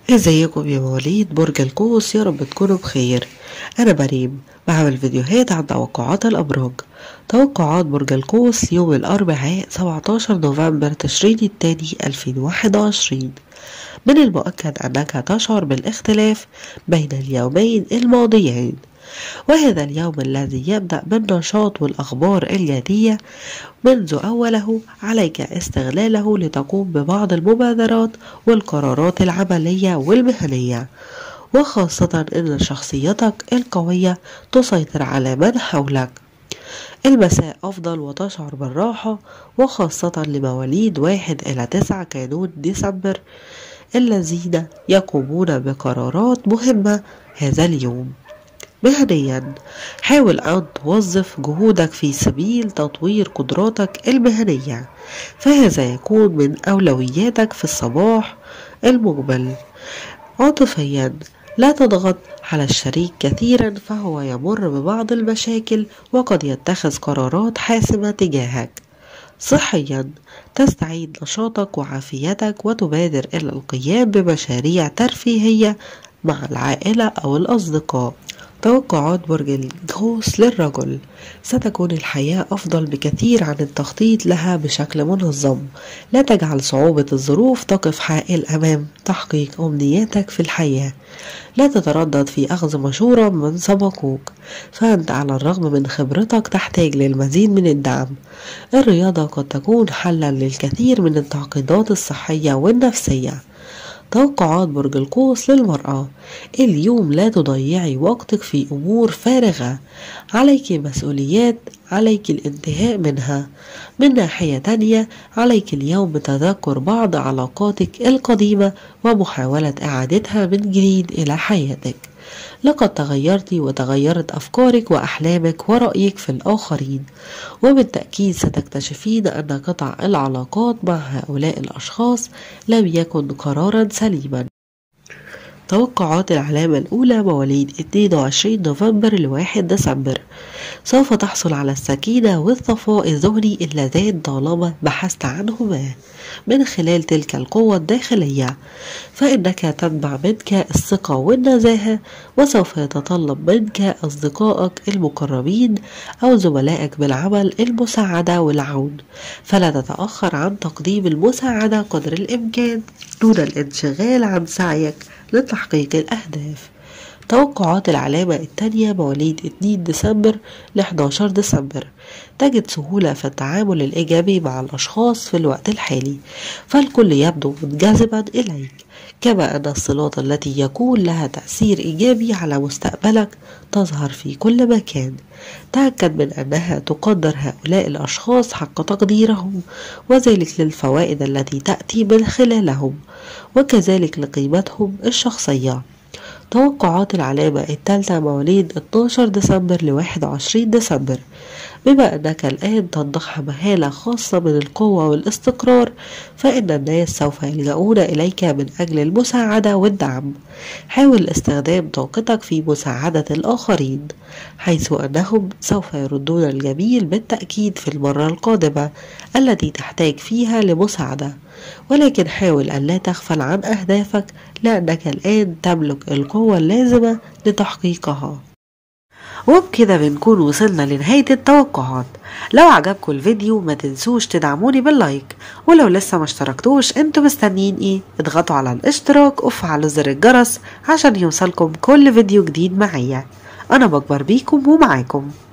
ازيكم يا مواليد برج القوس؟ يا رب تكونوا بخير. انا مريم بعمل فيديوهات عن توقعات الابراج. توقعات برج القوس يوم الاربعاء 17 نوفمبر تشرين الثاني 2021. من المؤكد انك تشعر بالاختلاف بين اليومين الماضيين، وهذا اليوم الذي يبدأ بالنشاط والأخبار الجديدة منذ أوله عليك استغلاله لتقوم ببعض المبادرات والقرارات العملية والمهنية، وخاصة أن شخصيتك القوية تسيطر على من حولك. المساء أفضل وتشعر بالراحة، وخاصة لمواليد 1 إلى 9 كانون ديسمبر الذين يقومون بقرارات مهمة هذا اليوم. مهنيا، حاول أن توظف جهودك في سبيل تطوير قدراتك المهنية، فهذا يكون من أولوياتك في الصباح المقبل. عاطفيا، لا تضغط على الشريك كثيرا، فهو يمر ببعض المشاكل وقد يتخذ قرارات حاسمة تجاهك. صحيا، تستعيد نشاطك وعافيتك وتبادر إلى القيام بمشاريع ترفيهية مع العائلة أو الأصدقاء. توقعات برج القوس للرجل: ستكون الحياة أفضل بكثير عن التخطيط لها بشكل منظم. لا تجعل صعوبة الظروف تقف حائل أمام تحقيق أمنياتك في الحياة. لا تتردد في أخذ مشورة من سبقوك، فأنت على الرغم من خبرتك تحتاج للمزيد من الدعم. الرياضة قد تكون حلا للكثير من التعقيدات الصحية والنفسية. توقعات برج القوس للمرأة: اليوم لا تضيعي وقتك في أمور فارغة، عليك مسؤوليات عليك الانتهاء منها. من ناحية تانية، عليك اليوم بتذكر بعض علاقاتك القديمة ومحاولة إعادتها من جديد إلى حياتك. لقد تغيرت وتغيرت أفكارك وأحلامك ورأيك في الآخرين، وبالتأكيد ستكتشفين أن قطع العلاقات مع هؤلاء الأشخاص لم يكن قرارا سليما. توقعات العلامة الأولى مواليد 22 نوفمبر ل1 ديسمبر: سوف تحصل على السكينة والصفاء الذهني اللذان طالما بحثت عنهما من خلال تلك القوة الداخلية، فإنك تتبع منك الثقة والنزاهة، وسوف يتطلب منك أصدقائك المقربين أو زملائك بالعمل المساعدة والعون، فلا تتأخر عن تقديم المساعدة قدر الإمكان دون الانشغال عن سعيك لتحقيق الأهداف. توقعات العلامة الثانية مواليد 2 ديسمبر ل 11 ديسمبر: تجد سهولة في التعامل الإيجابي مع الأشخاص في الوقت الحالي، فالكل يبدو منجذبا إليك، كما أن الصلات التي يكون لها تأثير إيجابي على مستقبلك تظهر في كل مكان. تأكد من أنها تقدر هؤلاء الأشخاص حق تقديرهم، وذلك للفوائد التي تأتي من خلالهم، وكذلك لقيمتهم الشخصية. توقعات العلامة الثالثة مواليد 12 ديسمبر ل 21 ديسمبر: بما أنك الآن تضخ مهالة خاصة من القوة والاستقرار، فإن الناس سوف يلجؤون إليك من أجل المساعدة والدعم. حاول استخدام طاقتك في مساعدة الآخرين، حيث أنهم سوف يردون الجميل بالتأكيد في المرة القادمة التي تحتاج فيها لمساعدة، ولكن حاول أن لا تغفل عن أهدافك، لأنك الآن تملك القوة اللازمة لتحقيقها. وبكده بنكون وصلنا لنهاية التوقعات. لو عجبكم الفيديو ما تنسوش تدعموني باللايك، ولو لسه ما اشتركتوش انتوا مستنيين ايه؟ اضغطوا على الاشتراك وفعلوا زر الجرس عشان يوصلكم كل فيديو جديد معايا. انا بكبر بيكم ومعاكم.